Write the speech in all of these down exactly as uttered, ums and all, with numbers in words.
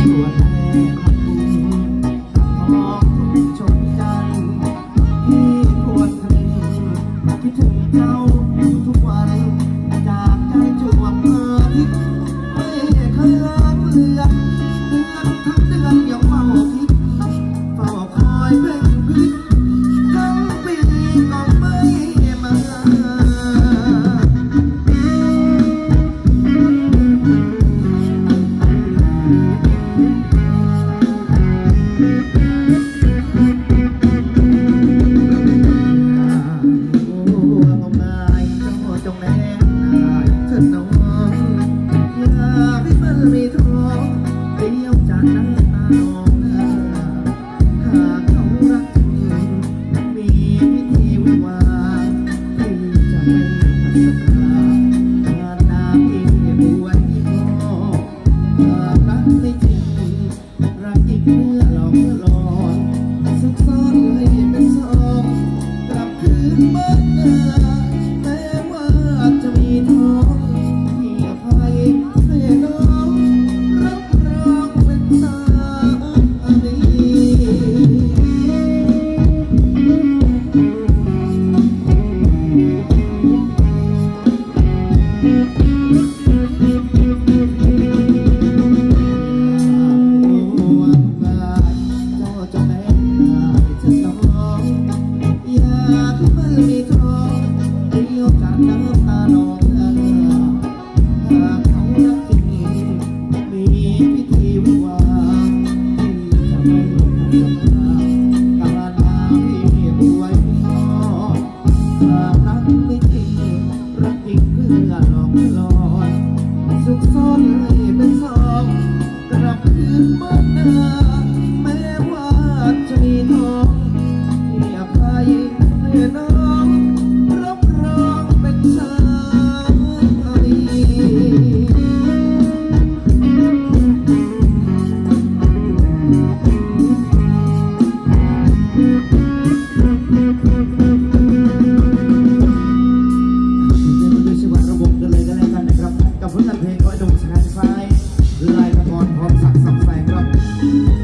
ผลงานเพลงขอให้ดมสกายไฟลายละครพร้อมสักสับใส่ครับ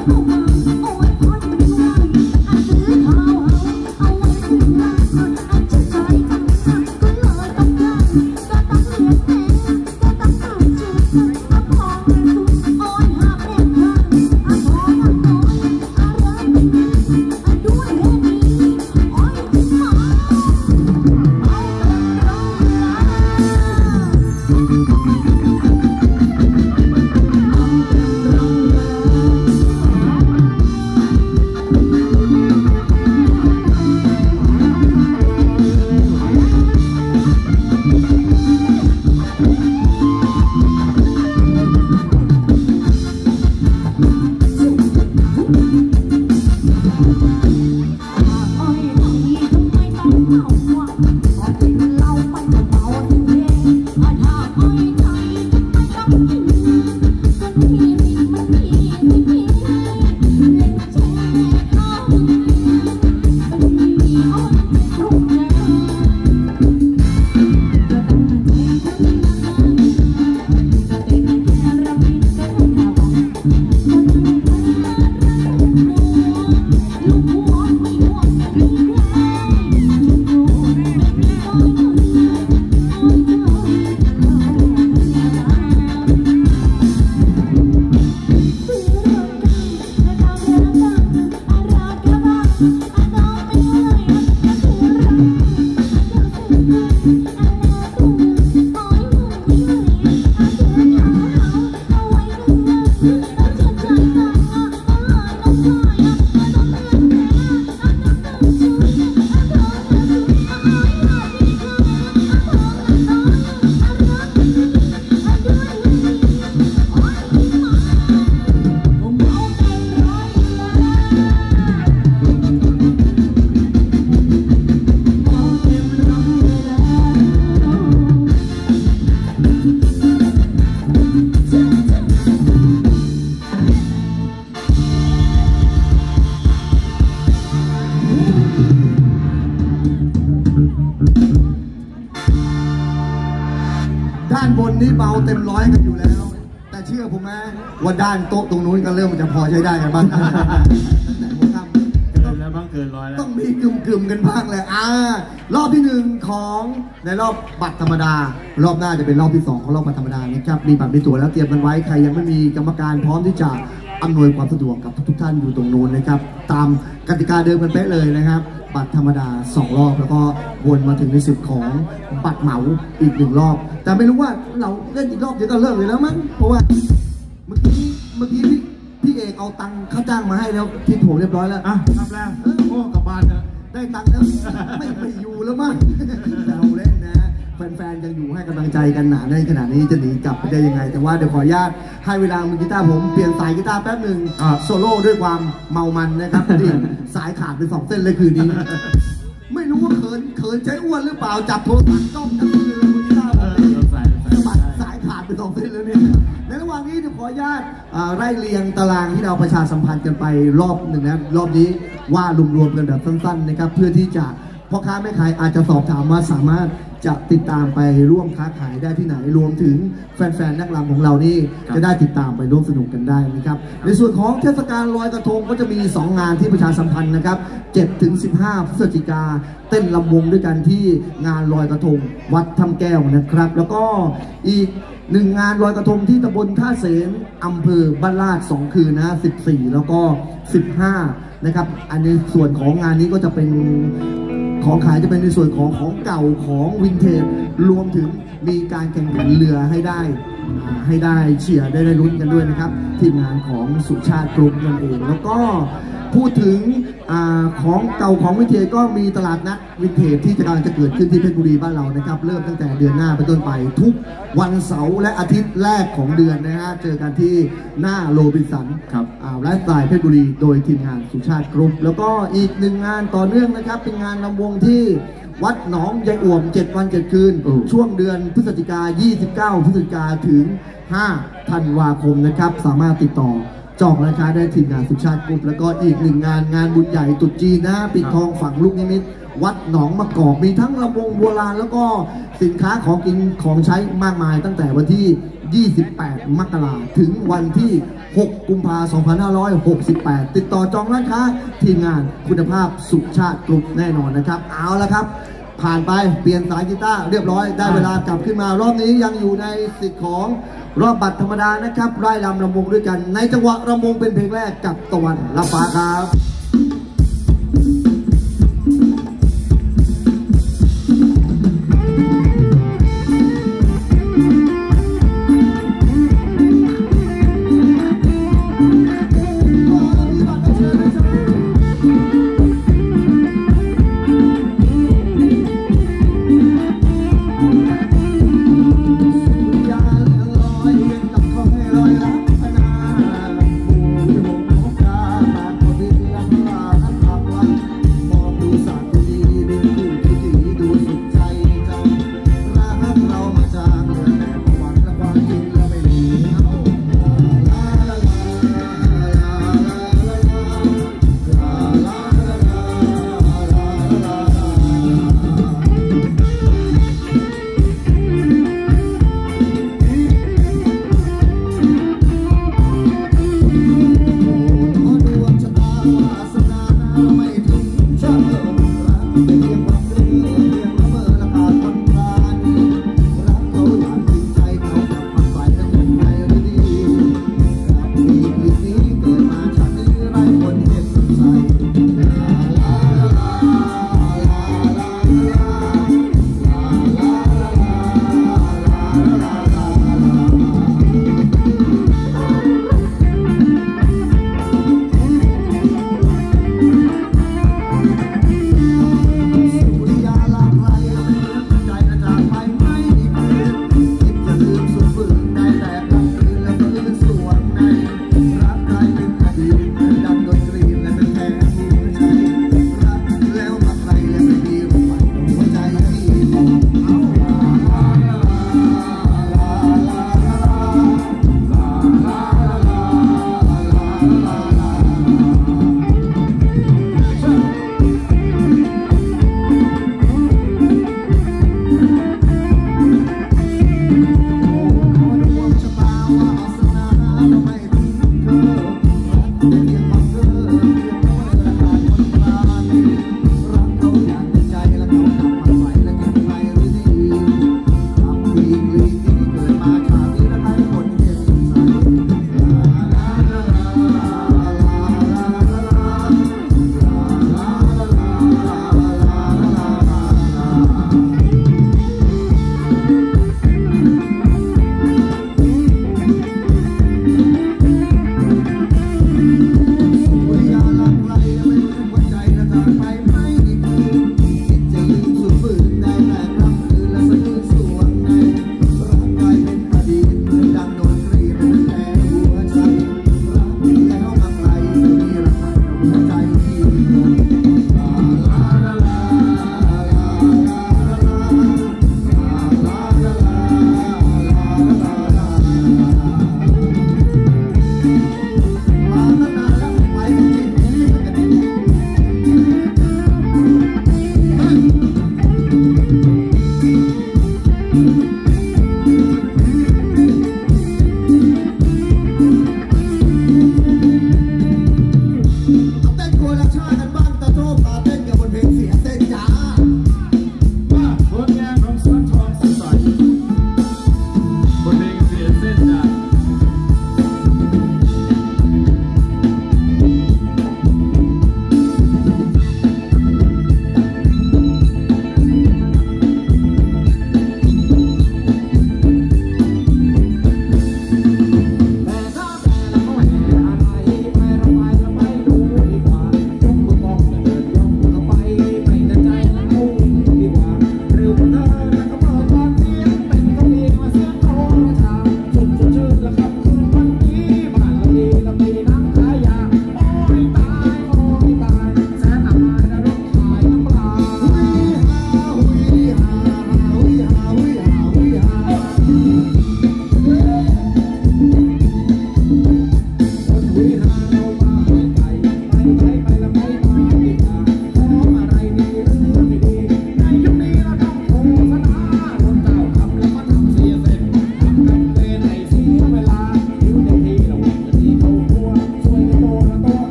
นี่เบาเต็มร้อยกันอยู่แล้วแต่เชื่อผมไหมว่าด้านโต๊ะตรงนู้นก็เริ่มจะพอใช้ได้กันบ้างแล้วบ้างเกินร้อยแล้วต้องมีกึ่มๆกันบ้างเลยอ่ารอบที่หนึ่งของในรอบบัตรธรรมดารอบหน้าจะเป็นรอบที่สองของรอบบัตรธรรมดานะครับมีบัตรมีตั๋วแล้วเตรียมกันไว้ใครยังไม่มีกรรมการพร้อมที่จะอำนวยความสะดวกกับทุกๆท่านอยู่ตรงนู้นนะครับตามกติกาเดิมกันเป๊ะเลยนะครับบัตรธรรมดาสองรอบแล้วก็วนมาถึงในสุดของบัตรเหมาอีกหนึ่งรอบแต่ไม่รู้ว่าเราเล่นอีกรอบเดี๋ยวก็เลิกเลยแล้วมั้งเพราะว่าเมื่อกี้เมื่อกี้พี่พี่เอกเอาตังค่าจ้างมาให้แล้วที่ผมเรียบร้อยแล้วอ่ะครับแล้วโอ้กลับบ้านนะได้ตังค์แล้วไม่ไปอยู่แล้วมั้งแต่เราเล่นนะแฟนๆยังอยู่ให้กำลังใจกันหนาในขนาดนี้จะหนีกลับไปได้ยังไงแต่ว่าเดี๋ยวขออนุญาตให้เวลามือกีตาร์ผมเปลี่ยนสายกีตาร์แป๊บหนึ่งโซโล่ด้วยความเมามันนะครับที่สายขาดไปสองเส้นเลยคืนนี้ไม่รู้ว่าเขินเขินใจอ้วนหรือเปล่าจับโทรศัพท์จ้องกันเลยมือกีตาร์ผมสายสายขาดไปสองเส้นแล้วเนี่ยในระหว่างนี้เดี๋ยวขออนุญาตไล่เรียงตารางที่เราประชาสัมพันธ์กันไปรอบหนึ่งนะรอบนี้ว่ารวมๆกันแบบสั้นๆนะครับเพื่อที่จะพ่อค้าแม่ขายอาจจะสอบถามว่าสามารถจะติดตามไปร่วมค้าขายได้ที่ไหนรวมถึงแฟนๆนักรำของเรานี่จะได้ติดตามไปร่วมสนุกกันได้นะครับในส่วนของเทศกาลลอยกระทงก็จะมีสองงานที่ประชาสัมพันธ์นะครับ เจ็ดถึงสิบห้า พฤศจิกาเต้นลำวงด้วยกันที่งานลอยกระทงวัดถ้ำแก้วนะครับแล้วก็อีกหนึ่งงานลอยกระทงที่ตำบลท่าเสนอำเภอบ้านลาดสองคืนนะสิบสี่แล้วก็สิบห้านะครับอันในส่วนของงานนี้ก็จะเป็นของขายจะเป็นในส่วนของของเก่าของวินเทจรวมถึงมีการแข่งขันเรือให้ได้ให้ได้เชียร์ได้ได้ลุ้นกันด้วยนะครับทีมงานของสุชาติกรุ๊ปนั่นเองแล้วก็พูดถึงอของเก่าของวินเทจก็มีตลาดนัดวินเทจที่จะกำลังจะเกิดขึ้นที่เพชรบุรีบ้านเรานะครับเริ่มตั้งแต่เดือนหน้าเป็นต้นไปทุกวันเสาร์และอาทิตย์แรกของเดือนนะฮะเจอกันที่หน้าโรบินสันครับไลฟ์สไตล์เพชรบุรีโดยทีมงานสุชาติกรุ๊ปแล้วก็อีกหนึ่งงานต่อเนื่องนะครับเป็นงานลำวงที่วัดหนองยายอ่วมเจ็ดวันเจ็ดคืนช่วงเดือนพฤศจิกายนยี่สิบเก้าพฤศจิกายนถึงห้าธันวาคมนะครับสามารถติดต่อจองราคาได้ทีมงานสุชาติกรุ๊ปแล้วก็อีกหนึ่งงานงานบุญใหญ่ตรุษจีนนะปิดทองฝั่งลูกนิมิตวัดหนองมะกอกมีทั้งลำวงโบราณแล้วก็สินค้าของกินของใช้มากมายตั้งแต่วันที่ยี่สิบแปด มกราคมถึงวันที่ หก กุมภาพันธ์ สองพันห้าร้อยหกสิบแปด ติดต่อจองร้านค้าทีมงานคุณภาพสุชาติกรุ๊ปแน่นอนนะครับเอาละครับผ่านไปเปลี่ยนสายกีตาร์เรียบร้อยได้เวลากลับขึ้นมารอบนี้ยังอยู่ในสิทธิ์ของรอบบัตรธรรมดานะครับไร่ลำรำวงด้วยกันในจังหวะรำวงเป็นเพลงแรกกับตะวันรับฟ้าครับ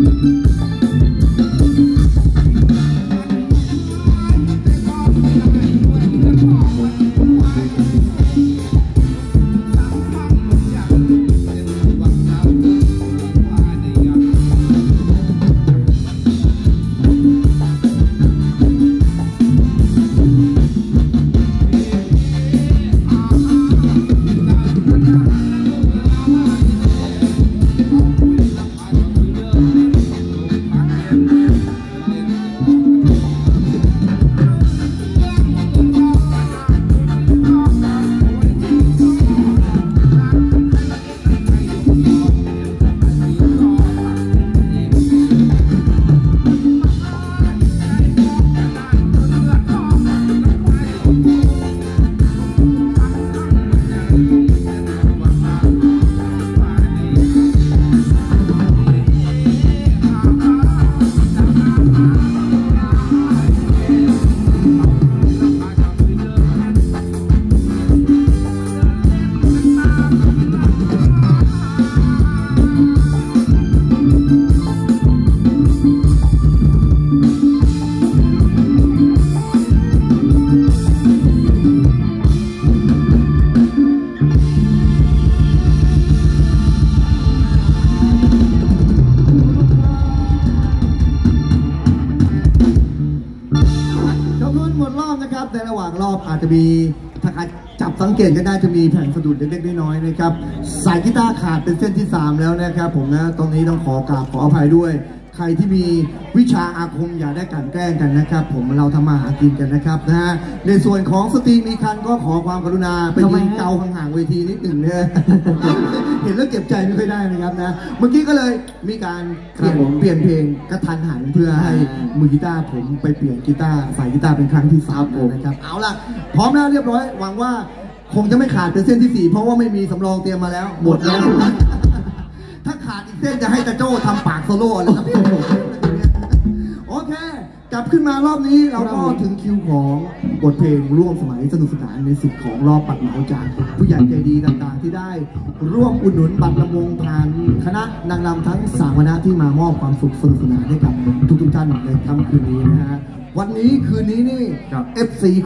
ในระหว่างรอบอาจจะมีถ้าใครจับสังเกตก็ได้จะมีแผ่นสะดุดเล็กๆน้อยๆนะครับสายกีตาร์ขาดเป็นเส้นที่สามแล้วนะครับผมนะตรงนี้ต้องขอกราบขออภัยด้วยใครที่มีวิชาอาคมอย่าได้กลั่นแกล้งกันนะครับผมเราทำมาหากินกันนะครับนะฮะในส่วนของสตรีมีคันก็ขอความกรุณาไปยืนเกาห่างๆเวทีนิดหนึ่งนะ เห็นแล้วเก็บใจไม่ค่อยได้นะครับนะเมื่อกี้ก็เลยมีการเปลี่ยนเปลี่ยนเพลงกระทันหันเพื่อให้มือกีตาร์ผมไปเปลี่ยนกีตาร์สายกีตาร์เป็นครั้งที่สามนะครับเอาล่ะพร้อมแล้วเรียบร้อยหวังว่าคงจะไม่ขาดเป็นเส้นที่สี่เพราะว่าไม่มีสำรองเตรียมมาแล้วหมดแล้วถ้าขาดอีกเส้นจะให้ตาโจ้ทำปากโซโล่เลยครับโอเคกลับขึ้นมารอบนี้เราก็ถึงคิวของบทเพลงร่วมสมัยสนุกสนานในสิทธิ์ของรอบปัดเหมาจากผู้ใหญ่ใจดีต่างๆที่ได้ร่วมอุดหนุนบัตรลำวงผ่านคณะนางรำทั้งสามคณะที่มามอบความสุขสนุกสนานให้กับทุกๆท่านในค่ำคืนนี้นะฮะวันนี้คืนนี้นี่ เอฟ ซี